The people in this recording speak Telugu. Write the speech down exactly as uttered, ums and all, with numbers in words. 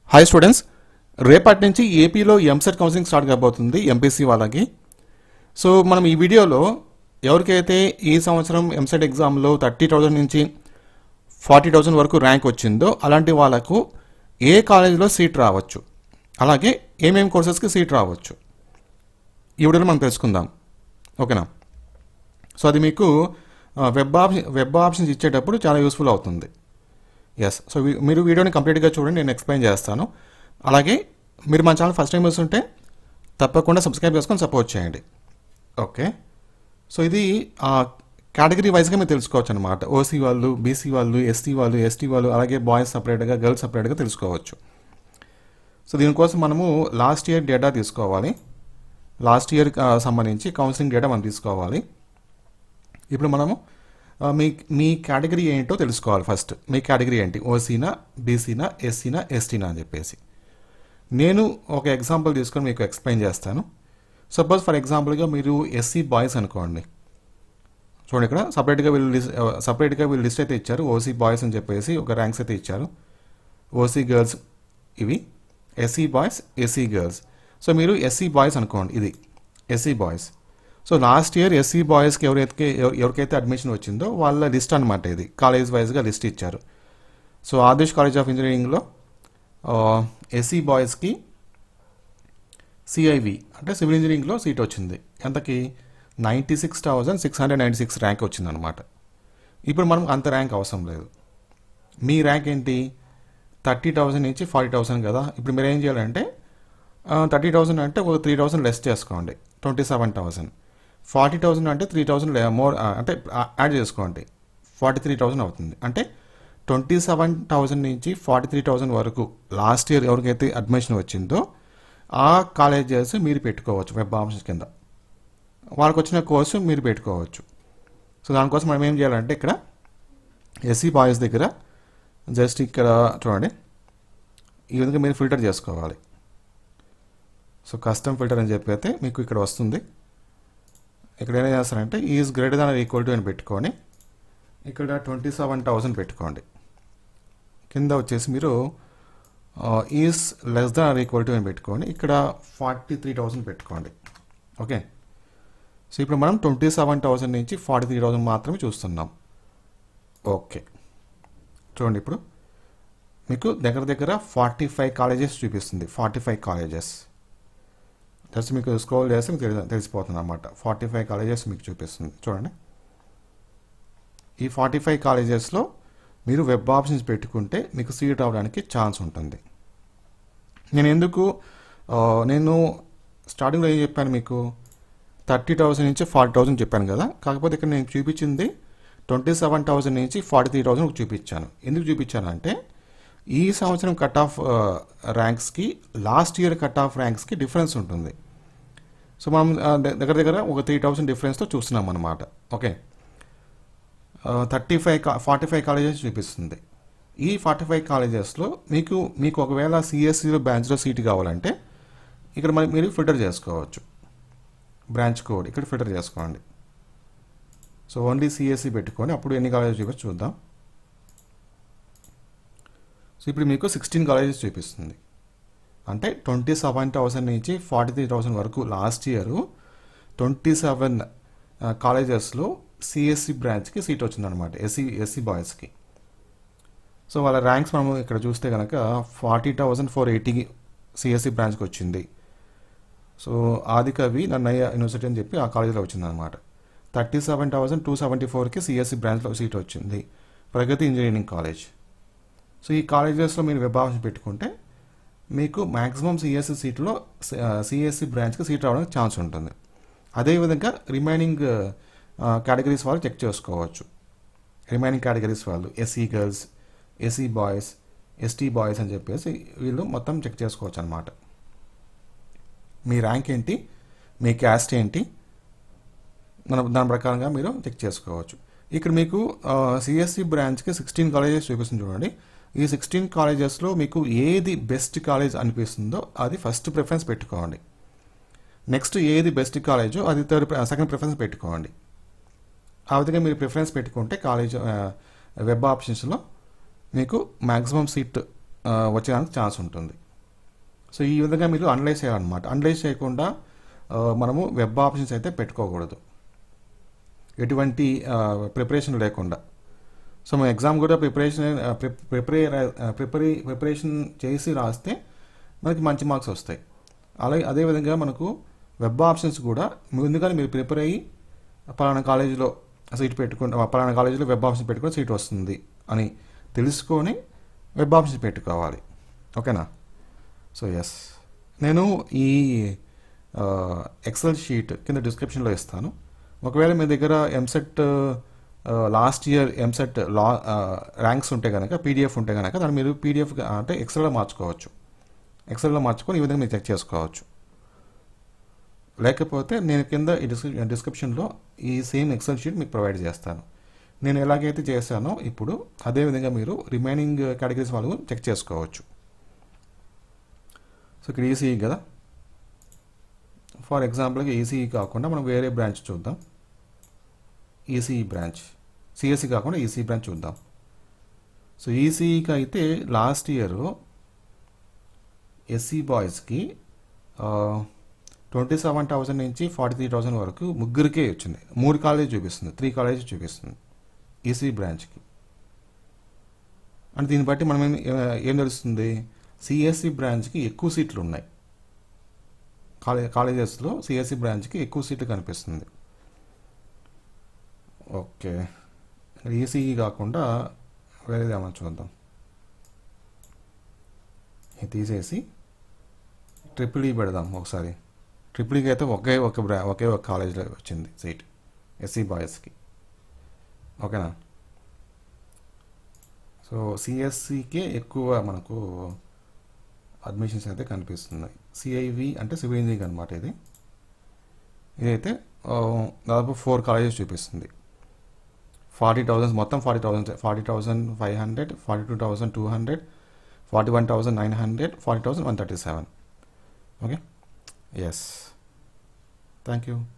హాయ్ స్టూడెంట్స్, రేపటి నుంచి ఏపీలో ఎంసెట్ కౌన్సిలింగ్ స్టార్ట్ కాబోతుంది ఎంపీసీ వాళ్ళకి. సో మనం ఈ వీడియోలో ఎవరికైతే ఈ సంవత్సరం ఎంసెట్ ఎగ్జామ్లో థర్టీ థౌజండ్ నుంచి ఫార్టీ థౌజండ్ వరకు ర్యాంక్ వచ్చిందో అలాంటి వాళ్ళకు ఏ కాలేజీలో సీట్ రావచ్చు, అలాగే ఏమేమి కోర్సెస్కి సీట్ రావచ్చు ఈ వీడియోలో మనం తెలుసుకుందాం. ఓకేనా? సో అది మీకు వెబ్ ఆప్షన్ వెబ్ ఆప్షన్స్ ఇచ్చేటప్పుడు చాలా యూస్ఫుల్ అవుతుంది. ఎస్, సో మీరు వీడియోని కంప్లీట్గా చూడండి, నేను ఎక్స్ప్లెయిన్ చేస్తాను. అలాగే మీరు మన ఛానల్ ఫస్ట్ టైం వస్తుంటే తప్పకుండా సబ్స్క్రైబ్ చేసుకొని సపోర్ట్ చేయండి. ఓకే, సో ఇది కేటగిరీ వైజ్గా మీరు తెలుసుకోవచ్చు అనమాట. ఓసీ వాళ్ళు, బీసీ వాళ్ళు, ఎస్టీ వాళ్ళు, ఎస్టీ వాళ్ళు, అలాగే బాయ్స్ సపరేట్గా, గర్ల్స్ సపరేట్గా తెలుసుకోవచ్చు. సో దీనికోసం మనము లాస్ట్ ఇయర్ డేటా తీసుకోవాలి. లాస్ట్ ఇయర్ సంబంధించి కౌన్సిలింగ్ డేటా మనం తీసుకోవాలి. ఇప్పుడు మనము మీ మీ కేటగిరీ ఏంటో తెలుసుకోవాలి. ఫస్ట్ మీ కేటగిరీ ఏంటి, ఓసీనా, బీసీనా, ఎస్సీనా, ఎస్టీనా అని చెప్పేసి నేను ఒక ఎగ్జాంపుల్ తీసుకొని మీకు ఎక్స్ప్లెయిన్ చేస్తాను. సపోజ్ ఫర్ ఎగ్జాంపుల్గా మీరు ఎస్సీ బాయ్స్ అనుకోండి. చూడండి, ఇక్కడ సపరేట్గా వీళ్ళు లిస్ట్ సపరేట్గా వీళ్ళు లిస్ట్ అయితే ఇచ్చారు. ఓసీ బాయ్స్ అని చెప్పేసి ఒక ర్యాంక్స్ అయితే ఇచ్చారు. ఓసీ గర్ల్స్ ఇవి, SC boys, SC girls. So మీరు ఎస్సీ బాయ్స్ అనుకోండి, ఇది SC boys. So last year SC బాయ్స్కి ఎవరైతే ఎవరికైతే అడ్మిషన్ వచ్చిందో వాళ్ళ లిస్ట్ అనమాట ఇది. కాలేజ్ వైజ్గా లిస్ట్ ఇచ్చారు. సో ఆదేశ్ కాలేజ్ ఆఫ్ ఇంజనీరింగ్లో ఎస్సీ బాయ్స్కి సిఐవి అంటే సివిల్ ఇంజనీరింగ్లో సీట్ వచ్చింది. ఎంతకి? Ninety six thousand six hundred ninety six rank వచ్చింది అనమాట. ఇప్పుడు మనం అంత ర్యాంక్ అవసరం లేదు. మీ ర్యాంక్ ఏంటి? థర్టీ థౌజండ్ నుంచి ఫార్టీ థౌసండ్ కదా. ఇప్పుడు మీరు ఏం చేయాలంటే థర్టీ థౌసండ్ అంటే ఒక త్రీ థౌసండ్ లెస్ చేసుకోండి, twenty seven thousand. Forty thousand అంటే త్రీ థౌసండ్ మోర్ అంటే యాడ్ చేసుకోండి, ఫార్టీ త్రీ థౌసండ్ అవుతుంది. అంటే ట్వంటీ సెవెన్ థౌసండ్ నుంచి ఫార్టీ త్రీ థౌసండ్ వరకు లాస్ట్ ఇయర్ ఎవరికైతే అడ్మిషన్ వచ్చిందో ఆ కాలేజెస్ మీరు పెట్టుకోవచ్చు వెబ్ ఆప్షన్స్ కింద. వాళ్ళకి వచ్చిన కోర్సు మీరు పెట్టుకోవచ్చు. సో దానికోసం మనం ఏం చేయాలంటే ఇక్కడ ఎస్సీ బాయ్స్ దగ్గర జస్ట్ ఇక్కడ చూడండి, ఈ విధంగా మీరు ఫిల్టర్ చేసుకోవాలి. సో కస్టమ్ ఫిల్టర్ అని చెప్పి అయితే మీకు ఇక్కడ వస్తుంది. ఇక్కడ ఏం చేస్తారంటే is greater than equal to అని పెట్టుకొని ఇక్కడ ట్వంటీ సెవెన్ థౌసండ్ పెట్టుకోండి. కింద వచ్చేసి మీరు is less than equal to అని పెట్టుకొని ఇక్కడ ఫార్టీ త్రీ థౌసండ్ పెట్టుకోండి. ఓకే, సో ఇప్పుడు మనం ట్వంటీ సెవెన్ థౌసండ్ నుంచి ఫార్టీ త్రీ థౌసండ్ మాత్రమే చూస్తున్నాం. ఓకే, చూడండి, ఇప్పుడు మీకు దగ్గర దగ్గర ఫార్టీ ఫైవ్ కాలేజెస్ చూపిస్తుంది. ఫార్టీ ఫైవ్ కాలేజెస్ జస్ట్ మీకు స్క్రోల్ చేస్తే మీకు తెలి తెలిసిపోతుంది అన్నమాట. ఫార్టీ ఫైవ్ కాలేజెస్ మీకు చూపిస్తుంది. చూడండి, ఈ ఫార్టీ ఫైవ్ కాలేజెస్లో మీరు వెబ్ ఆప్షన్స్ పెట్టుకుంటే మీకు సీట్ రావడానికి ఛాన్స్ ఉంటుంది. నేను ఎందుకు నేను స్టార్టింగ్లో ఏం చెప్పాను మీకు, థర్టీ థౌసండ్ నుంచి ఫార్టీ థౌసండ్ చెప్పాను కదా. కాకపోతే ఇక్కడ నేను చూపించింది ట్వంటీ సెవెన్ థౌసండ్ నుంచి ఫార్టీ త్రీ థౌసండ్ చూపించాను. ఎందుకు చూపించానంటే ఈ సంవత్సరం కట్ ఆఫ్ ర్యాంక్స్కి లాస్ట్ ఇయర్ కట్ ఆఫ్ ర్యాంక్స్కి డిఫరెన్స్ ఉంటుంది. సో మనం దగ్గర దగ్గర ఒక త్రీ థౌసండ్ డిఫరెన్స్తో చూస్తున్నాం అన్నమాట. Okay, thirty five forty five colleges చూపిస్తుంది. ఈ ఫార్టీ ఫైవ్ కాలేజెస్లో మీకు మీకు ఒకవేళ సిఎస్సిలో బ్రాంచ్లో సీట్ కావాలంటే ఇక్కడ మరి మీరు ఫిల్టర్ చేసుకోవచ్చు. బ్రాంచ్ కోడ్ ఇక్కడ ఫిల్టర్ చేసుకోండి. సో ఓన్లీ సిఎస్సి పెట్టుకొని అప్పుడు ఎన్ని కాలేజెస్ చూపించి చూద్దాం. సో ఇప్పుడు మీకు సిక్స్టీన్ కాలేజెస్ చూపిస్తుంది. అంటే ట్వంటీ సెవెన్ థౌసండ్ నుంచి ఫార్టీ త్రీ థౌసండ్ వరకు లాస్ట్ ఇయర్ ట్వంటీ సెవెన్ కాలేజెస్లో సిఎస్సి బ్రాంచ్కి సీట్ వచ్చిందనమాట, ఎస్సీ ఎస్సీ బాయ్స్కి. సో వాళ్ళ ర్యాంక్స్ మనము ఇక్కడ చూస్తే కనుక ఫార్టీ థౌసండ్ ఫోర్ ఎయిటీకి సిఎస్సి బ్రాంచ్కి వచ్చింది. సో ఆదికవి నన్నయ్య యూనివర్సిటీ అని చెప్పి ఆ కాలేజీలో వచ్చిందనమాట. Thirty seven thousand two seventy ఫోర్కి సిఎస్సి బ్రాంచ్లో సీట్ వచ్చింది, ప్రగతి ఇంజనీరింగ్ కాలేజ్. సో ఈ కాలేజెస్లో మీరు వెబ్ ఆప్షన్ పెట్టుకుంటే మీకు మ్యాక్సిమం సిఎస్సి సీట్లో సిఎస్సి బ్రాంచ్కి సీట్ రావడానికి ఛాన్స్ ఉంటుంది. అదేవిధంగా రిమైనింగ్ కేటగిరీస్ వాళ్ళు చెక్ చేసుకోవచ్చు. రిమైనింగ్ కేటగిరీస్ వాళ్ళు SC girls, SC boys, ST boys అని చెప్పేసి వీళ్ళు మొత్తం చెక్ చేసుకోవచ్చు అనమాట. మీ ర్యాంక్ ఏంటి, మీ క్యాస్ట్ ఏంటి, మన దాని ప్రకారంగా మీరు చెక్ చేసుకోవచ్చు. ఇక్కడ మీకు సిఎస్సి బ్రాంచ్కి సిక్స్టీన్ కాలేజెస్ చూపిస్తుంది. చూడండి, ఈ సిక్స్టీన్ కాలేజెస్లో మీకు ఏది బెస్ట్ కాలేజ్ అనిపిస్తుందో అది ఫస్ట్ ప్రిఫరెన్స్ పెట్టుకోండి. నెక్స్ట్ ఏది బెస్ట్ కాలేజో అది థర్డ్ సెకండ్ ప్రిఫరెన్స్ పెట్టుకోండి. ఆ విధంగా మీరు ప్రిఫరెన్స్ పెట్టుకుంటే కాలేజ్ వెబ్ ఆప్షన్స్లో మీకు మ్యాక్సిమం సీట్ వచ్చేదానికి ఛాన్స్ ఉంటుంది. సో ఈ విధంగా మీరు అనలైజ్ చేయాలన్నమాట. అనలైజ్ చేయకుండా మనము వెబ్ ఆప్షన్స్ అయితే పెట్టుకోకూడదు, ఎటువంటి ప్రిపరేషన్ లేకుండా. సో మన ఎగ్జామ్ కూడా ప్రిపరేషన్ ప్రిపరే ప్రిపరే ప్రిపరేషన్ చేసి రాస్తే మనకి మంచి మార్క్స్ వస్తాయి. అలాగే అదేవిధంగా మనకు వెబ్ ఆప్షన్స్ కూడా ముందుగానే మీరు ప్రిపేర్ అయ్యి పలానా కాలేజీలో సీట్ పెట్టుకుని పలానా కాలేజీలో వెబ్ ఆప్షన్ పెట్టుకుని సీట్ వస్తుంది అని తెలుసుకొని వెబ్ ఆప్షన్స్ పెట్టుకోవాలి. ఓకేనా? సో ఎస్, నేను ఈ ఎక్సెల్ షీట్ కింద డిస్క్రిప్షన్లో ఇస్తాను. ఒకవేళ మీ దగ్గర ఎంసెట్ లాస్ట్ ఇయర్ ఎంసెట్ లా ర్యాంక్స్ ఉంటే కనుక, పీడిఎఫ్ ఉంటే కనుక దాన్ని మీరు పీడిఎఫ్ అంటే ఎక్సెల్లో మార్చుకోవచ్చు. ఎక్సెల్లో మార్చుకొని ఈ విధంగా మీరు చెక్ చేసుకోవచ్చు. లేకపోతే నేను కింద ఈ డిస్క్రిప్ డిస్క్రిప్షన్లో ఈ సేమ్ ఎక్సెల్ షీట్ మీకు ప్రొవైడ్ చేస్తాను. నేను ఎలాగైతే చేశానో ఇప్పుడు అదేవిధంగా మీరు రిమైనింగ్ కేటగిరీస్ వాళ్ళు చెక్ చేసుకోవచ్చు. సో ఇక్కడ ఈసీఈ కదా, ఫర్ ఎగ్జాంపుల్గా ఈసీఈ కాకుండా మనం వేరే బ్రాంచ్ చూద్దాం. ఈసీఈ బ్రాంచ్, సిఎస్సి కాకుండా ఈసీఈ బ్రాంచ్ చూద్దాం. సో ఈసీఈకి అయితే లాస్ట్ ఇయర్ ఎస్సీ బాయ్స్కి ట్వంటీ సెవెన్ థౌసండ్ నుంచి ఫార్టీ త్రీ థౌసండ్ వరకు ముగ్గురికే వచ్చింది. మూడు కాలేజ్ చూపిస్తుంది, త్రీ కాలేజ్ చూపిస్తుంది ఈసీ బ్రాంచ్కి. అంటే దీన్ని బట్టి మనం ఏం తెలుస్తుంది, సిఎస్సి బ్రాంచ్కి ఎక్కువ సీట్లు ఉన్నాయి. కాలే కాలేజెస్లో సిఎస్సి బ్రాంచ్కి ఎక్కువ సీట్లు కనిపిస్తుంది. ఓకే, ఈసీఈ కాకుండా వేరేది ఏమన్నా చూద్దాం. ఇది తీసేసి ట్రిపుల్ ఈ పెడదాం ఒకసారి. ట్రిపుల్ ఈకి అయితే ఒకే ఒక బ్రా ఒకే ఒక కాలేజీలో వచ్చింది సీట్ ఎస్సీ బాయ్స్కి. ఓకేనా? సో సిఎస్సికే ఎక్కువ మనకు అడ్మిషన్స్ అయితే కనిపిస్తున్నాయి. సిఐవి అంటే సివిల్ ఇంజనీరింగ్ అనమాట. ఇది ఇదైతే దాదాపు ఫోర్ కాలేజెస్ చూపిస్తుంది. ఫార్టీ థౌసండ్ మొత్తం forty thousand forty thousand five hundred forty two thousand two hundred forty one thousand nine hundred forty thousand one thirty seven. Okay, yes, thank you.